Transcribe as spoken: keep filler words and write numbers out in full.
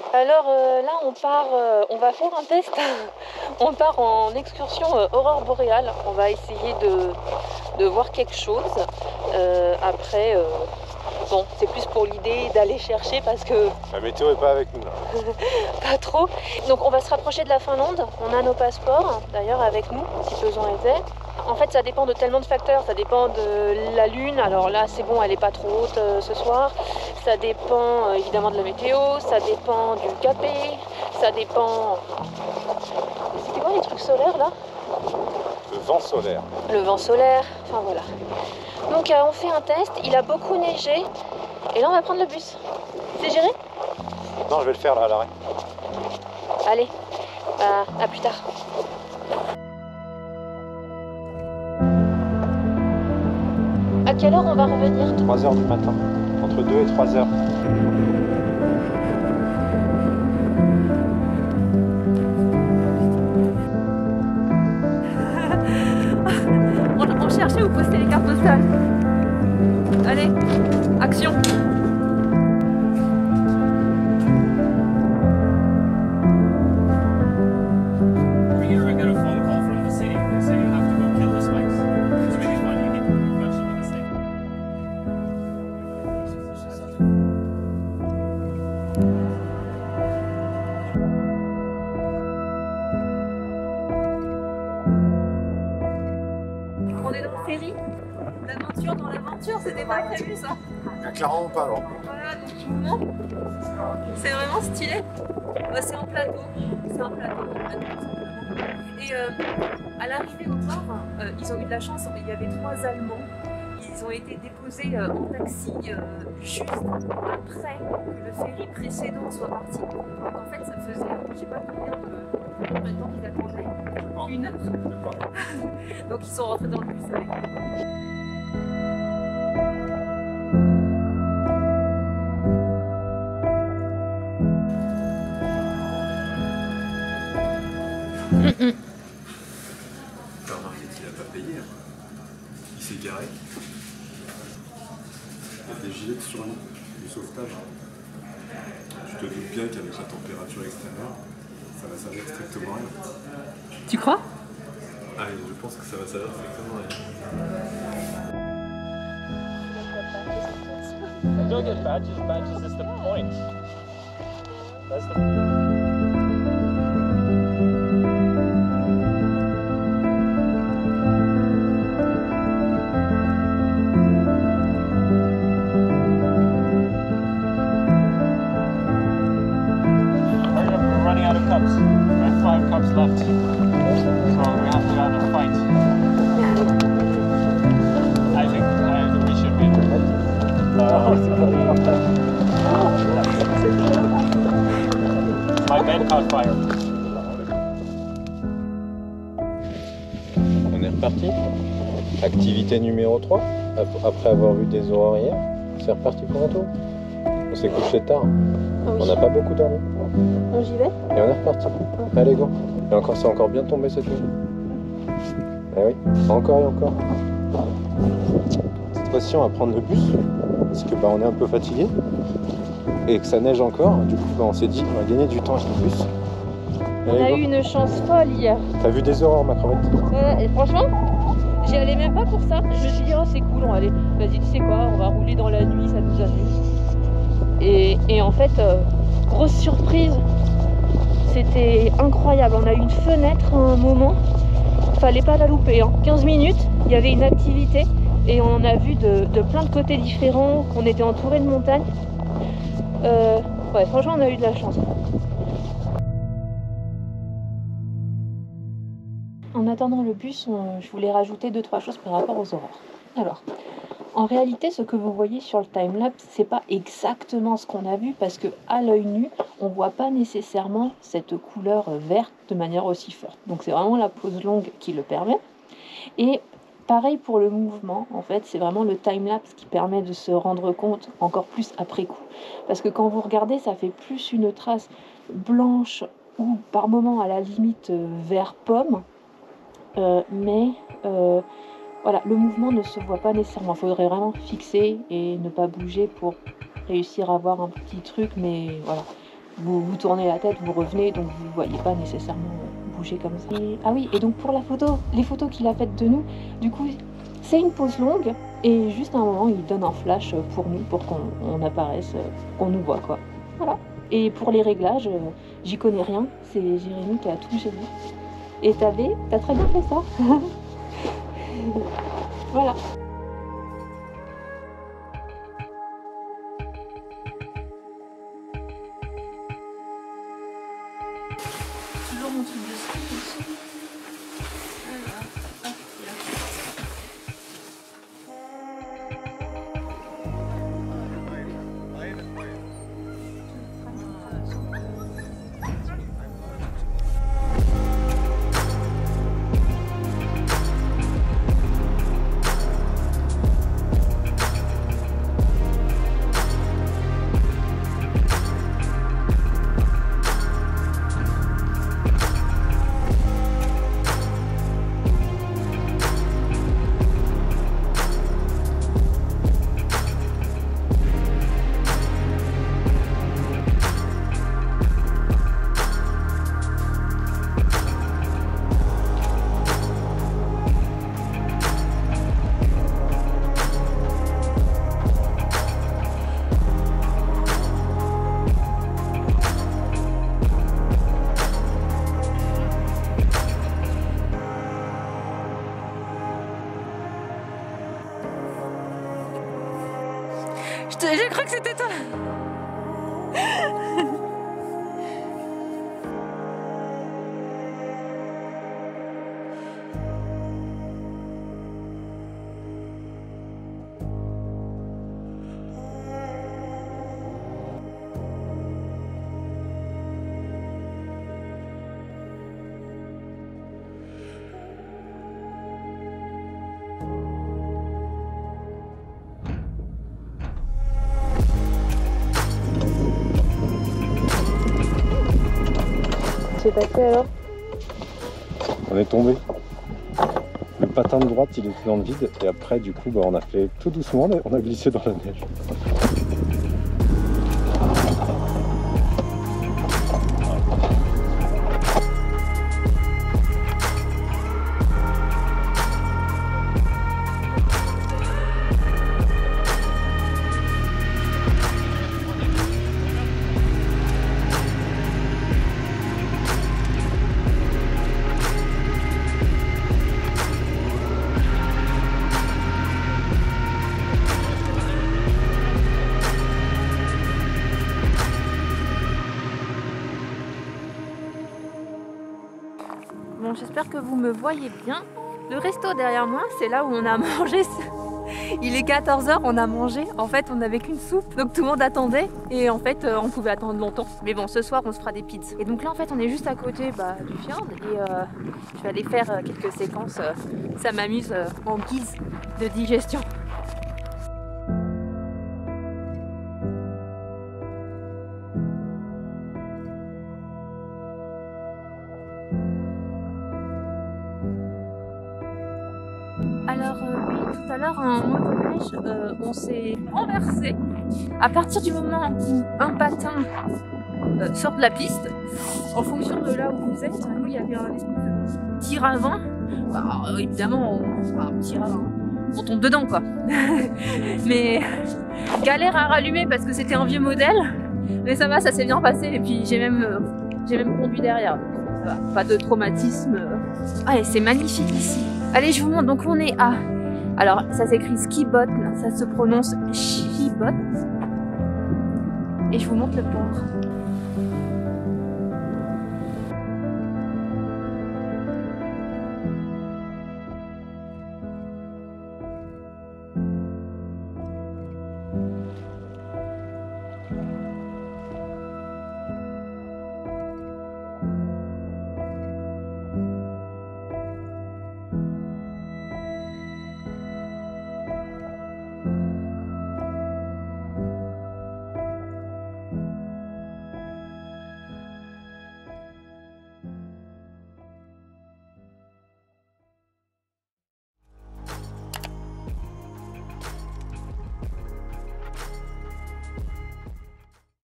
Alors euh, là on part, euh, on va faire un test, on part en excursion euh, aurore boréale, on va essayer de, de voir quelque chose. Euh, après, euh, bon c'est plus pour l'idée d'aller chercher parce que... La météo est pas avec nous là. Pas trop. Donc on va se rapprocher de la Finlande, on a nos passeports d'ailleurs avec nous si besoin était. En fait ça dépend de tellement de facteurs, ça dépend de la lune, alors là c'est bon elle est pas trop haute euh, ce soir. Ça dépend euh, évidemment de la météo, ça dépend du capé, ça dépend... C'était quoi les trucs solaires là? Le vent solaire. Le vent solaire, enfin voilà. Donc euh, on fait un test, il a beaucoup neigé et là on va prendre le bus. C'est géré? Non je vais le faire là à l'arrêt. Allez, bah, à plus tard. À quelle heure on va revenir? trois heures du matin. Entre deux et trois heures. on, on cherchait où poster les cartes postales. Allez, action! On est dans le ferry, l'aventure dans l'aventure, c'était pas prévu ça. Ah, clairement pas alors. Voilà, donc du moment, c'est vraiment stylé. Bah, c'est en plateau, c'est en plateau, en plateau simplement. Et euh, à l'arrivée au port, euh, ils ont eu de la chance, il y avait trois Allemands. Ils ont été déposés euh, en taxi euh, juste après que le ferry précédent soit parti. Donc en fait, ça faisait, je sais pas combien de, combien de temps qu'ils attendaient. Une heure. Donc ils sont rentrés dans le bus avec nous. T'as remarqué qu'il a pas payé, hein. Il s'est garé. Il y a des gilets sur lui, du sauvetage. Je te doute bien qu'avec la température extérieure, ça va servir strictement à rien. Tu crois? Ah, je pense que ça va servir strictement à rien. Don't get badges, badges is the point. That's the... Cups. We have five cups left, so we have to have a fight. I think, I think we should win. Uh, my bed caught fire. On est reparti. Activité numéro trois. Après avoir vu des aurores hier, c'est reparti pour un tour. On s'est couché tard. Ah oui. On n'a pas beaucoup dormi. Donc j'y vais? Et on est reparti. Ouais. Allez, go. Et encore, c'est encore bien tombé cette nuit. Eh oui, encore et encore. Cette fois-ci, on va prendre le bus. Parce que bah, on est un peu fatigué. Et que ça neige encore. Du coup, bah, on s'est dit, on va gagner du temps avec le bus. Allez, on a go. eu une chance folle hier. T'as vu des aurores, ma crevette? Ouais, et franchement, j'y allais même pas pour ça. Je me suis dit, oh c'est cool, on va aller. Vas-y, tu sais quoi, on va rouler dans la nuit, ça nous amuse. Et, et en fait, euh, grosse surprise. C'était incroyable, on a eu une fenêtre à un moment, fallait pas la louper, hein. quinze minutes, il y avait une activité et on a vu de, de plein de côtés différents, qu'on était entouré de montagnes. Euh, ouais, franchement on a eu de la chance. En attendant le bus, on, je voulais rajouter deux trois choses par rapport aux aurores. Alors, en réalité, ce que vous voyez sur le timelapse, c'est pas exactement ce qu'on a vu parce que à l'œil nu, on voit pas nécessairement cette couleur verte de manière aussi forte. Donc c'est vraiment la pause longue qui le permet. Et pareil pour le mouvement, en fait, c'est vraiment le timelapse qui permet de se rendre compte encore plus après coup. Parce que quand vous regardez, ça fait plus une trace blanche ou par moment à la limite euh, vert pomme, euh, mais euh, voilà, le mouvement ne se voit pas nécessairement. Il faudrait vraiment fixer et ne pas bouger pour réussir à voir un petit truc, mais voilà. vous, vous tournez la tête, vous revenez, donc vous ne voyez pas nécessairement bouger comme ça. Et, ah oui, et donc pour la photo, les photos qu'il a faites de nous, du coup, c'est une pause longue, et juste à un moment, il donne un flash pour nous, pour qu'on apparaisse, qu'on nous voit, quoi. Voilà. Et pour les réglages, j'y connais rien, c'est Jérémy qui a tout géré. Et t'avais, t'as très bien fait ça. Voilà. Toujours mon truc de ski aussi. Voilà. Hop, là. J'ai cru que c'était toi. C'est passé alors? On est tombé. Le patin de droite il était dans le vide et après du coup bah, on a fait tout doucement, on a glissé dans la neige. Bon, j'espère que vous me voyez bien. Le resto derrière moi, c'est là où on a mangé. Il est quatorze heures, on a mangé. En fait, on n'avait qu'une soupe, donc tout le monde attendait. Et en fait, on pouvait attendre longtemps. Mais bon, ce soir, on se fera des pizzas. Et donc là, en fait, on est juste à côté bah, du Fjord. Et euh, je vais aller faire euh, quelques séquences. Euh, ça m'amuse euh, en guise de digestion. Alors euh, oui, tout à l'heure en motoneige, euh, on s'est renversé. À partir du moment où un patin euh, sort de la piste, en fonction de là où vous êtes, nous il y avait un espèce de petit ravin. Alors, euh, évidemment, on, enfin, un petit ravin, on tombe dedans quoi. Mais galère à rallumer parce que c'était un vieux modèle. Mais ça va, ça s'est bien passé et puis j'ai même, euh, j'ai même conduit derrière. Donc, ça va, pas de traumatisme. Ah, c'est magnifique ici. Allez, je vous montre. Donc on est à... Alors, ça s'écrit Skibotn, ça se prononce Skibotn. Et je vous montre le port.